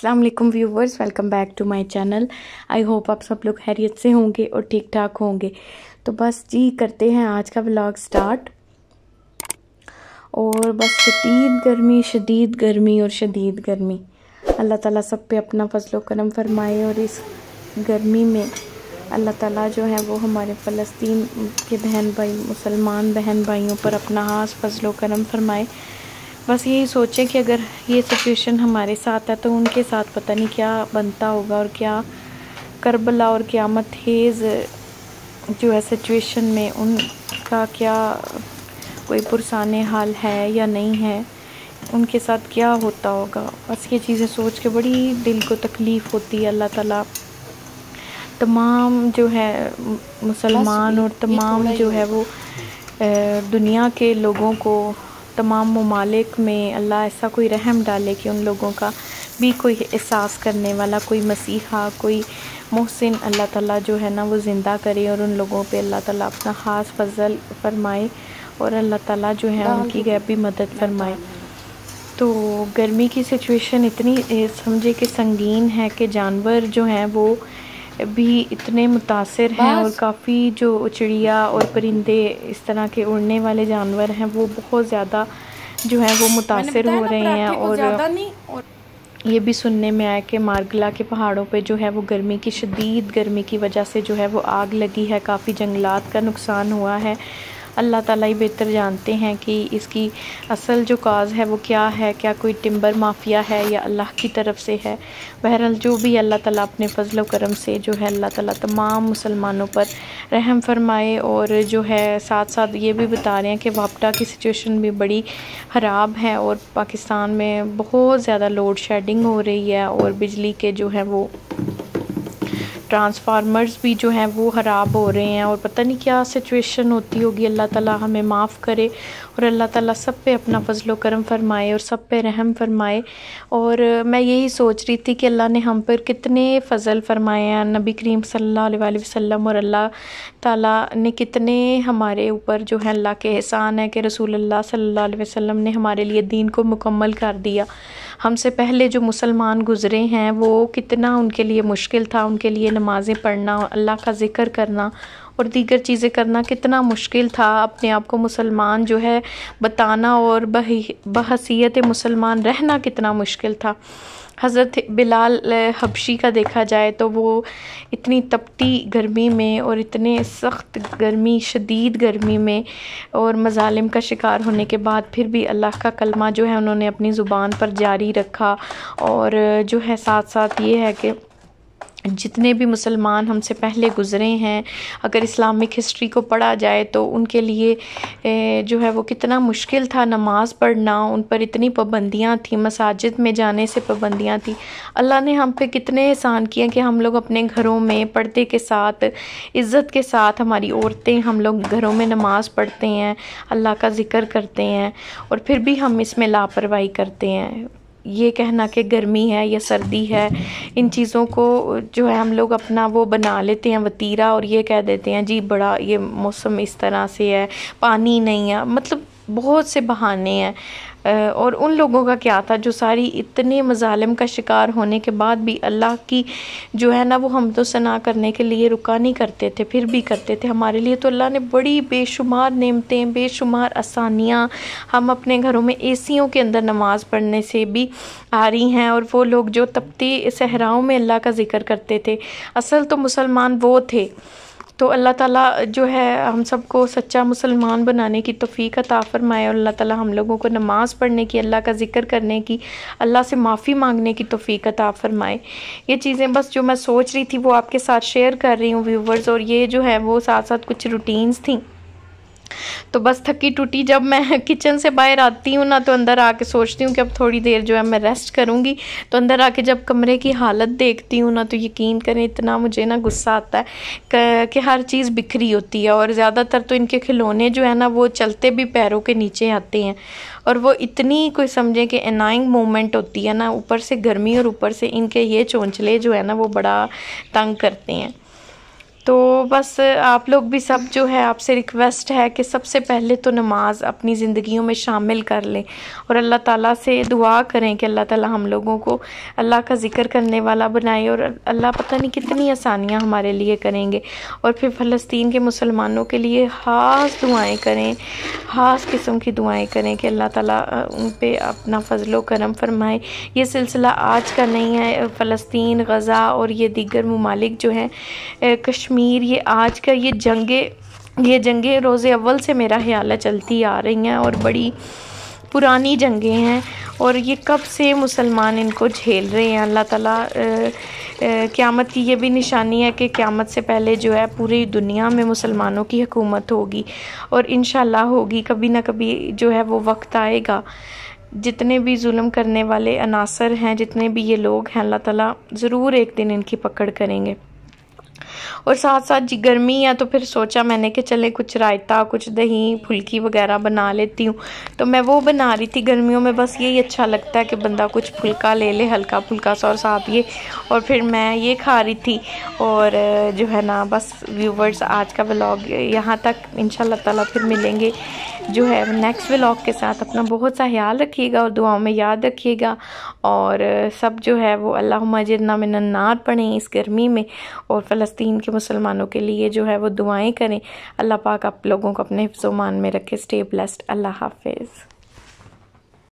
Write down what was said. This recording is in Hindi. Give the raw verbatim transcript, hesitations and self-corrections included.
अस्सलाम वालेकुम viewers, welcome back to my channel. I hope आप सब लोग खैरियत से होंगे और ठीक ठाक होंगे। तो बस जी करते हैं आज का व्लॉग स्टार्ट। और बस शदीद गर्मी शदीद गर्मी और शदीद गर्मी, अल्लाह ताला सब पे अपना फजलो करम फरमाए। और इस गर्मी में अल्लाह ताला जो है वो हमारे फ़लस्तीन के बहन भाई मुसलमान बहन भाइयों पर अपना हाथ फजलो करम फरमाए। बस यही सोचें कि अगर ये सिचुएशन हमारे साथ है तो उनके साथ पता नहीं क्या बनता होगा, और क्या करबला और क़यामत खेज़ जो है सिचुएशन में उनका क्या कोई पुरसाने हाल है या नहीं है, उनके साथ क्या होता होगा। बस ये चीज़ें सोच के बड़ी दिल को तकलीफ़ होती है। अल्लाह ताला तमाम जो है मुसलमान और तमाम जो है वो दुनिया के लोगों को, तमाम ममालिक में अल्लाह ऐसा कोई रहम डाले कि उन लोगों का भी कोई एहसास करने वाला, कोई मसीहा, कोई मोहसिन अल्लाह ताला जो है ना वो ज़िंदा करे, और उन लोगों पे अल्लाह ताला अपना ख़ास फजल फरमाए, और अल्लाह ताला जो है उनकी गैबी मदद फरमाए। तो गर्मी की सिचुएशन इतनी समझे कि संगीन है कि जानवर जो हैं वो भी इतने मुतासिर हैं, और काफ़ी जो चिड़िया और परिंदे इस तरह के उड़ने वाले जानवर हैं वो बहुत ज़्यादा जो है वो मुतासिर हो रहे हैं। और ये भी सुनने में आया कि मारगला के पहाड़ों पे जो है वो गर्मी की शदीद गर्मी की वजह से जो है वो आग लगी है, काफ़ी जंगलात का नुकसान हुआ है। अल्लाह ताला ही बेहतर जानते हैं कि इसकी असल जो काज है वो क्या है, क्या कोई टिम्बर माफिया है या अल्लाह की तरफ से है। बहरहाल जो भी अल्लाह ताला अपने फजल करम से जो है अल्लाह ताला तमाम मुसलमानों पर रहम फरमाए। और जो है साथ साथ ये भी बता रहे हैं कि वापडा की सिचुएशन भी बड़ी ख़राब है, और पाकिस्तान में बहुत ज़्यादा लोड शेडिंग हो रही है, और बिजली के जो है वो ट्रांसफार्मर्स भी जो हैं वो ख़राब हो रहे हैं, और पता नहीं क्या सिचुएशन होती होगी। अल्लाह ताला हमें माफ़ करे, और अल्लाह ताला सब पे अपना फजलो करम फरमाए और सब पे रहम फरमाए। और मैं यही सोच रही थी कि अल्लाह ने हम पर कितने फ़ज़ल फरमाए हैं, नबी करीम सल्लल्लाहु अलैहि वसल्लम, और अल्लाह ताला ने कितने हमारे ऊपर जो है अल्लाह के एहसान है कि रसूलुल्लाह सल्लल्लाहु अलैहि वसल्लम ने हमारे लिए दीन को मुकम्मल कर दिया। हमसे पहले जो मुसलमान गुज़रे हैं वो कितना उनके लिए मुश्किल था, उनके लिए नमाज़ें पढ़ना, अल्लाह का ज़िक्र करना और दीगर चीज़ें करना कितना मुश्किल था। अपने आप को मुसलमान जो है बताना और बहसीयत मुसलमान रहना कितना मुश्किल था। हज़रत बिलाल हबशी का देखा जाए तो वो इतनी तपती गर्मी में और इतने सख्त गर्मी शदीद गर्मी में और मज़ालिम का शिकार होने के बाद फिर भी अल्लाह का कलमा जो है उन्होंने अपनी ज़ुबान पर जारी रखा। और जो है साथ साथ ये है कि जितने भी मुसलमान हमसे पहले गुज़रे हैं, अगर इस्लामिक हिस्ट्री को पढ़ा जाए तो उनके लिए जो है वो कितना मुश्किल था नमाज़ पढ़ना, उन पर इतनी पाबंदियाँ थी, मसाजिद में जाने से पाबंदियाँ थी। अल्लाह ने हम पे कितने एहसान किए कि हम लोग अपने घरों में पर्दे के साथ, इज़्ज़त के साथ, हमारी औरतें, हम लोग घरों में नमाज़ पढ़ते हैं, अल्लाह का ज़िक्र करते हैं, और फिर भी हम इसमें लापरवाही करते हैं। ये कहना कि गर्मी है या सर्दी है, इन चीज़ों को जो है हम लोग अपना वो बना लेते हैं वतीरा, और ये कह देते हैं जी बड़ा ये मौसम इस तरह से है, पानी नहीं है, मतलब बहुत से बहाने हैं। और उन लोगों का क्या था जो सारी इतने मज़ालिम का शिकार होने के बाद भी अल्लाह की जो है ना वो हम तो सना करने के लिए रुका नहीं करते थे, फिर भी करते थे हमारे लिए। तो अल्लाह ने बड़ी बेशुमार नेमतें, बेशुमार आसानियाँ हम अपने घरों में एसियों के अंदर नमाज़ पढ़ने से भी आ रही हैं। और वो लोग जो तपती सहराओं में अल्लाह का ज़िक्र करते थे, असल तो मुसलमान वो थे। तो अल्लाह ताला जो है हम सबको सच्चा मुसलमान बनाने की तौफीक अता फ़रमाए, और अल्लाह ताला हम लोगों को नमाज़ पढ़ने की, अल्लाह का ज़िक्र करने की, अल्लाह से माफ़ी मांगने की तौफीक अता फ़रमाए। ये चीज़ें बस जो मैं सोच रही थी वो आपके साथ शेयर कर रही हूँ व्यूवर्स। और ये जो है वो साथ साथ कुछ रूटीन्स थी। तो बस थकी टूटी जब मैं किचन से बाहर आती हूँ ना, तो अंदर आके सोचती हूँ कि अब थोड़ी देर जो है मैं रेस्ट करूँगी। तो अंदर आके जब कमरे की हालत देखती हूँ ना, तो यकीन करें इतना मुझे ना गुस्सा आता है कि हर चीज़ बिखरी होती है, और ज़्यादातर तो इनके खिलौने जो है ना वो चलते भी पैरों के नीचे आते हैं, और वो इतनी कोई समझे कि एनाइंग मोमेंट होती है ना, ऊपर से गर्मी और ऊपर से इनके ये चोंचले जो है ना वो बड़ा तंग करते हैं। तो बस आप लोग भी सब जो है आपसे रिक्वेस्ट है कि सबसे पहले तो नमाज अपनी ज़िंदगियों में शामिल कर लें और अल्लाह ताला से दुआ करें कि अल्लाह ताला हम लोगों को अल्लाह का ज़िक्र करने वाला बनाए और अल्लाह पता नहीं कितनी आसानियाँ हमारे लिए करेंगे। और फिर फ़लस्तीन के मुसलमानों के लिए ख़ास दुआएँ करें, ख़ास किस्म की दुआएँ करें कि अल्लाह ताला उन पे अपना फ़ज़ल व करम फरमाए। ये सिलसिला आज का नहीं है, फ़लस्तीन, गज़ा और ये दीगर ममालिक जो हैं, कश्मीर, ये आज का ये जंगें ये जंगें रोज़े अव्वल से मेरा ख़्याल है चलती आ रही हैं और बड़ी पुरानी जंगें हैं और ये कब से मुसलमान इनको झेल रहे हैं। अल्लाह ताला क़यामत की ये भी निशानी है कि क़यामत से पहले जो है पूरी दुनिया में मुसलमानों की हुकूमत होगी और इंशाअल्लाह होगी। कभी ना कभी जो है वो वक्त आएगा, जितने भी जुल्म करने वाले अनासर हैं, जितने भी ये लोग हैं, अल्लाह ताला ज़रूर एक दिन इनकी पकड़ करेंगे। और साथ साथ जी गर्मी है तो फिर सोचा मैंने कि चले कुछ रायता, कुछ दही फुल्की वगैरह बना लेती हूँ। तो मैं वो बना रही थी। गर्मियों में बस यही अच्छा लगता है कि बंदा कुछ फुल्का ले ले, हल्का फुल्का सा, और साथ ये, और फिर मैं ये खा रही थी। और जो है ना, बस व्यूवर्स, आज का व्लॉग यहाँ तक। इंशाल्लाह ताला फिर मिलेंगे जो है नेक्स्ट व्लॉग के साथ। अपना बहुत सा ख्याल रखिएगा और दुआओं में याद रखिएगा। और सब जो है वो अल्लाहुम्मा अजिरना मिनन नार पढ़ें इस गर्मी में, और फ़लस्तीन के मुसलमानों के लिए जो है वो दुआएं करें। अल्लाह पाक आप लोगों को अपने हिफ्ज़-ओ-मान में रखे। Stay blessed. अल्लाह हाफ़िज़।